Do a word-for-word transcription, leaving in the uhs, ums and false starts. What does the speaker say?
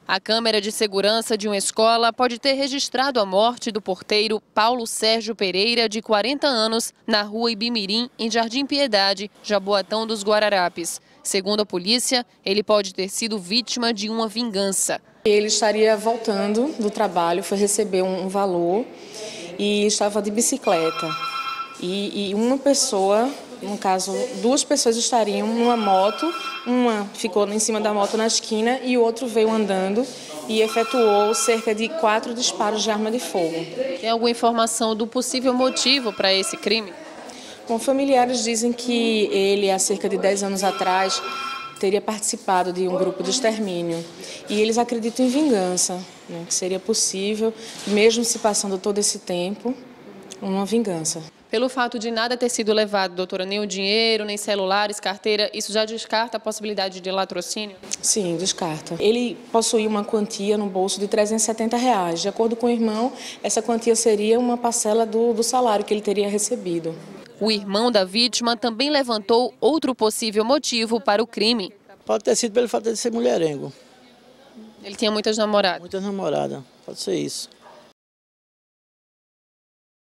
A câmera de segurança de uma escola pode ter registrado a morte do porteiro Paulo Sérgio Pereira, de quarenta anos, na rua Ibimirim, em Jardim Piedade, Jaboatão dos Guararapes. Segundo a polícia, ele pode ter sido vítima de uma vingança. Ele estaria voltando do trabalho, foi receber um valor e estava de bicicleta. E, e uma pessoa, no caso, duas pessoas estariam numa moto, uma ficou em cima da moto na esquina e o outro veio andando e efetuou cerca de quatro disparos de arma de fogo. Tem alguma informação do possível motivo para esse crime? Bom, familiares dizem que ele, há cerca de dez anos atrás, teria participado de um grupo de extermínio. E eles acreditam em vingança, né, que seria possível, mesmo se passando todo esse tempo, uma vingança. Pelo fato de nada ter sido levado, doutora, nem o dinheiro, nem celulares, carteira, isso já descarta a possibilidade de latrocínio? Sim, descarta. Ele possuía uma quantia no bolso de trezentos e setenta reais. De acordo com o irmão, essa quantia seria uma parcela do, do salário que ele teria recebido. O irmão da vítima também levantou outro possível motivo para o crime. Pode ter sido pelo fato de ser mulherengo. Ele tinha muitas namoradas? Muitas namoradas, pode ser isso.